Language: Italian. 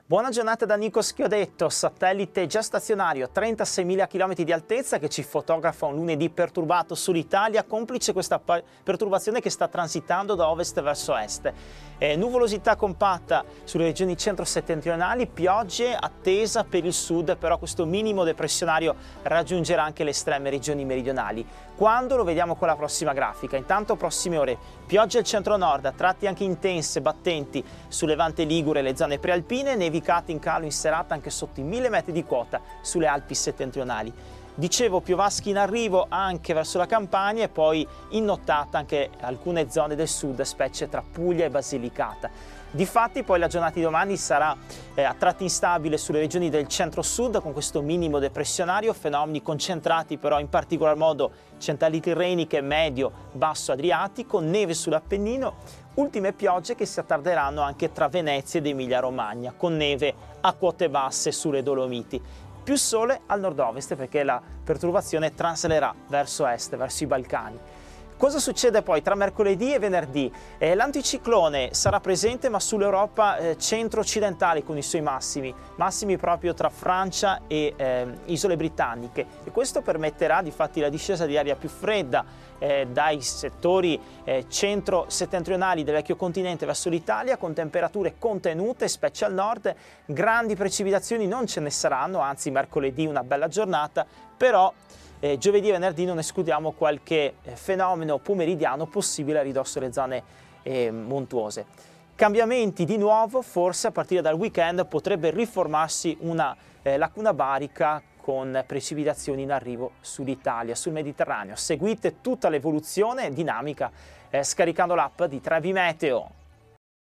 Buona giornata da Nico Schiodetto, satellite già stazionario a 36.000 km di altezza che ci fotografa un lunedì perturbato sull'Italia, complice questa perturbazione che sta transitando da ovest verso est. Nuvolosità compatta sulle regioni centro-settentrionali, piogge attesa per il sud, però questo minimo depressionario raggiungerà anche le estreme regioni meridionali. Quando lo vediamo con la prossima grafica? Intanto prossime ore, piogge al centro-nord, a tratti anche intense, battenti su Levante Ligure e le zone prealpine, nevicate in calo in serata anche sotto i 1000 metri di quota sulle Alpi settentrionali. Dicevo, piovaschi in arrivo anche verso la Campania e poi in nottata anche alcune zone del sud, specie tra Puglia e Basilicata. Difatti poi la giornata di domani sarà a tratti instabile sulle regioni del centro-sud con questo minimo depressionario, fenomeni concentrati però in particolar modo centrali tirreniche, medio, basso Adriatico, neve sull'Appennino, ultime piogge che si attarderanno anche tra Venezia ed Emilia-Romagna, con neve a quote basse sulle Dolomiti. Più sole al nord-ovest perché la perturbazione transalerà verso est, verso i Balcani. Cosa succede poi tra mercoledì e venerdì? L'anticiclone sarà presente ma sull'Europa centro-occidentale con i suoi massimi proprio tra Francia e isole britanniche, e questo permetterà difatti la discesa di aria più fredda dai settori centro-settentrionali del vecchio continente verso l'Italia, con temperature contenute, specie al nord. Grandi precipitazioni non ce ne saranno, anzi mercoledì una bella giornata, però giovedì e venerdì non escludiamo qualche fenomeno pomeridiano possibile a ridosso delle zone montuose. Cambiamenti di nuovo, forse a partire dal weekend potrebbe riformarsi una lacuna barica con precipitazioni in arrivo sull'Italia, sul Mediterraneo. Seguite tutta l'evoluzione dinamica scaricando l'app di Trevi Meteo.